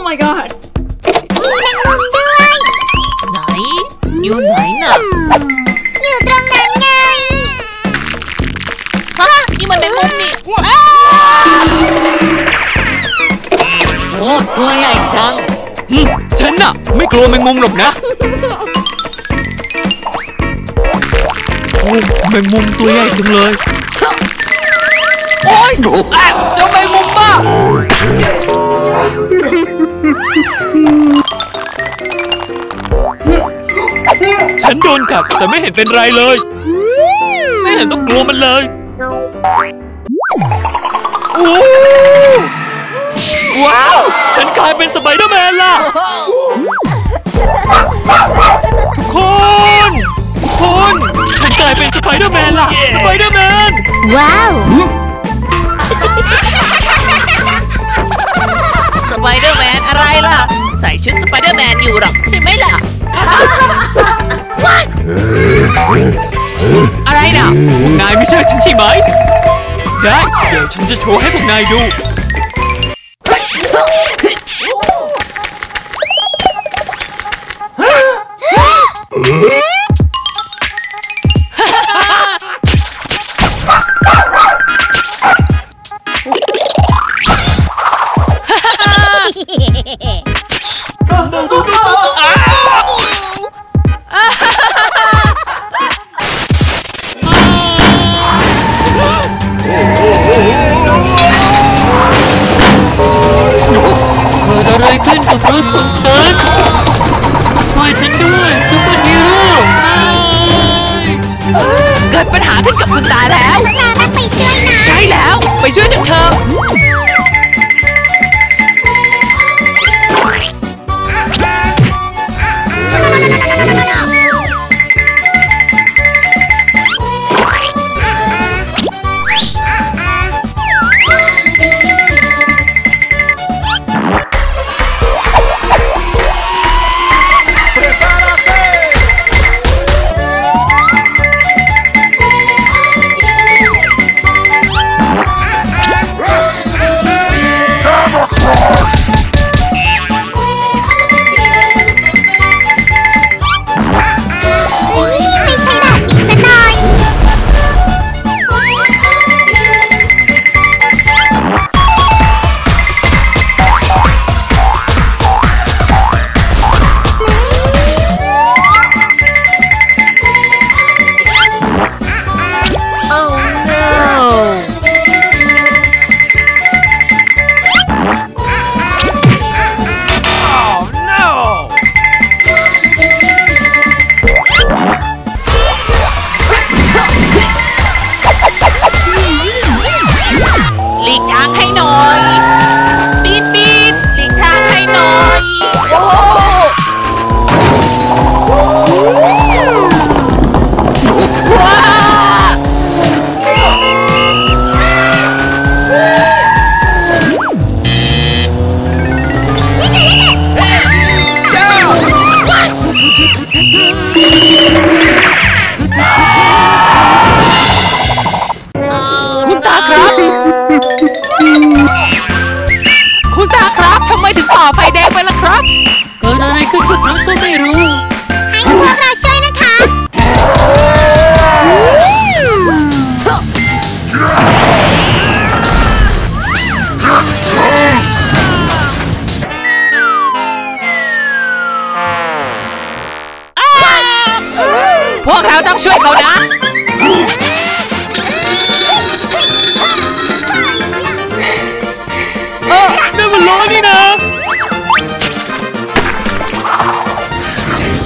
my god มีแมงมุมด้วยไหนอยู่ไหนน่ะอยู่ตรงนั้นไงฮะนี่มันแมงมุมนี่โอ้ตัวใหญ่จังฉันน่ะไม่กลัวแมงมุมหรอกนะโอ้แมงมุมตัวใหญ่จังเลยโอ้ยเจ้าแมงมุมบ้าฉันโดนกัดแต่ไม่เห็นเป็นไรเลยไม่เห็นต้องกลัวมันเลยโอ้ว้าวฉันกลายเป็นสไปเดอร์แมนล่ะทุกคนฉันกลายเป็นสไปเดอร์แมนล่ะสไปเดอร์แมนว้าวสไปเดอร์แมนอะไรล่ะใส่ชุดสไปเดอร์แมนอยู่หรอกใช่ไหมล่ะอะไรน่ะพวกนายไม่เชื่อฉันใช่ไหมได้เดี๋ยวฉันจะโชว์ให้พวกนายดูอะไรขึ้นกับรถของฉันช่วยฉันด้วยซุปเปอร์ฮีโร่เกิดปัญหาขึ้นกับคุณตาแล้วเราต้องไปช่วยนะใช่แล้วไปช่วยกันเถอะพวกเราต้องช่วยเขานะนั่นมันล้อนี่นะ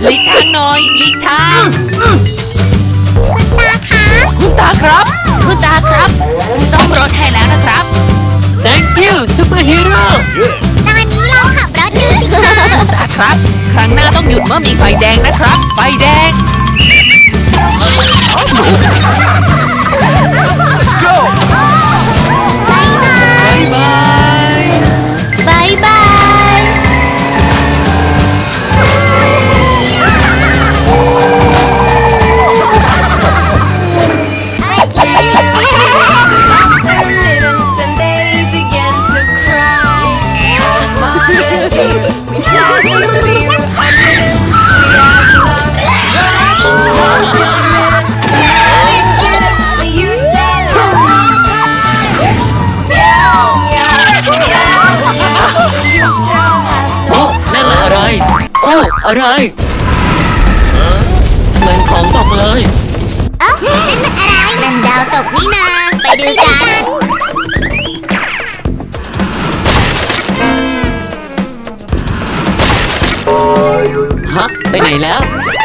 หลีกทางหน่อยหลีกทางคุณตาคะคุณตาครับซ่อมรถให้แล้วนะครับ Thank you superhero ตอนนี้เราขับรถดูสิคะคุณตาครับ ครั้งหน้าต้องหยุดเมื่อมีไฟแดงนะครับ ไฟแดง Let's go บายบายบายบาย And they began to cry. We started to feel you said, you shall have โอ้นั่นมันอะไร โอ้ อะไร เหมือนของตกเลยเอ้านั่นมันอะไรนั่นดาวตกนี่นาไปดูกันฮะ ไปไหนแล้ว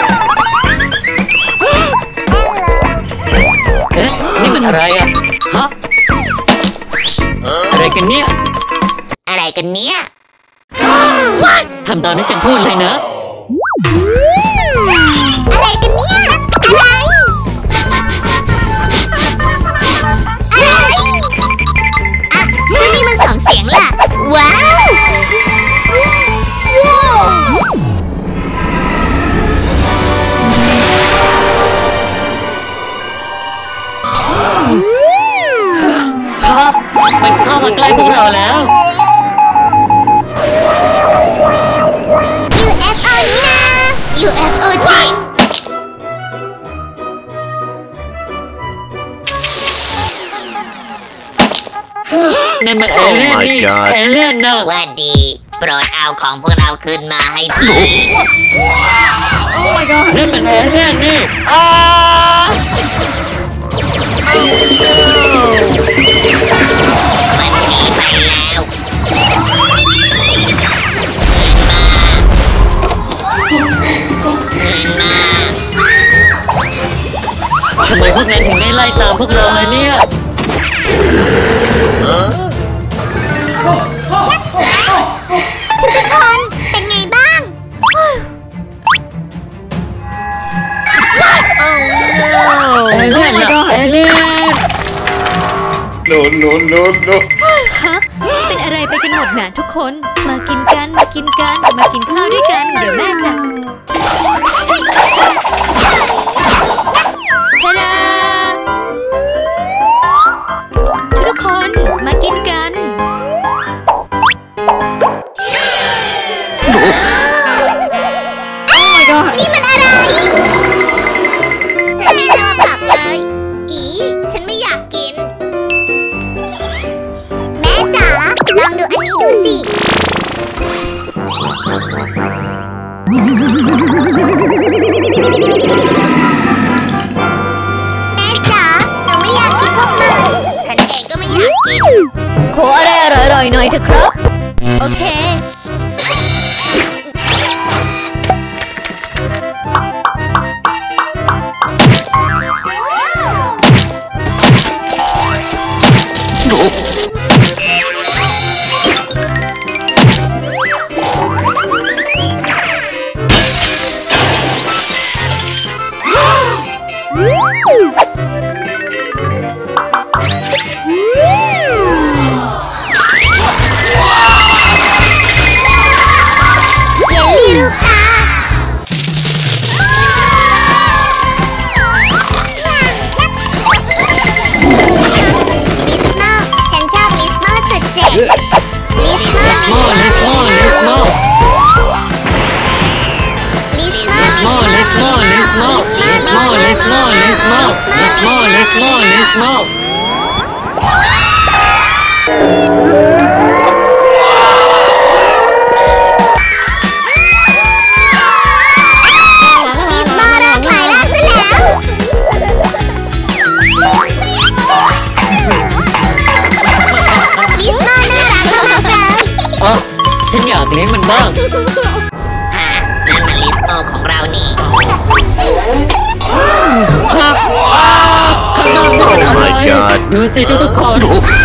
เอ๊ะ นี่มันอะไรอ่ะ ฮะ อะไรกันเนี่ยอะไรกันเนี่ยทำตามที่ฉันพูดเลยนะอะไรกันเนี่ย อะไร อะไรอ่ะเจ้านี่มันสองเสียงล่ะ ว้าว ว้าวฮะ มันเข้ามาใกล้พวกเราแล้ว UFO นี่นะ UFO จริงนั่นมันเอเลี่ยน Oh my นี่ God เอเลี่ยนนะว่าดี โปรดเอาของพวกเราขึ้นมาให้ทีนั่นมันเอเลี่ยนนี่อ้ามันหนีไปแล้วเงินมาทำไมพวกนั้นถึงได้ไล่ตามพวกเราเลยเนี่ยทุกคนเป็นไงบ้างเอเลี่ยนนะเอเลี่ยน No, no, no, no. ฮะ เป็นอะไรไปกันหมดน่ะทุกคน มากินกัน มากินกัน มากินข้าวด้วยกัน เดี๋ยวแม่จะเฮลาทุกคนมากินกันนี่มันอะไร ฉันไม่ชอบผักเลย อีฉันไม่อยากกิน แม่จ๋า ลองดูอันนี้ดูสิ แม่จ๋า หนูไม่อยากกินพวกมัน ฉันเองก็ไม่อยากกินขออะไรอร่อยๆหน่อยเถอะครับ โอเคเยลลี่รูปตา ลิสโมฉันชอบลิสโมสุดเจ๋ง ลิสโมโม่เลสโม่เลสโม่ลิสโมโม่เลสโม่เลสโม่โม่เลสโม่เลสโม่โม่เลสโม่เลสโม่ลิสโมรักหลายล่าซะแล้ว ลิสโมน่ารักมากๆเลยอ๋อฉันอยากเลี้ยงมันบ้างฮะนั่นมันลิสโมของเรานี่ดูสิทุกคน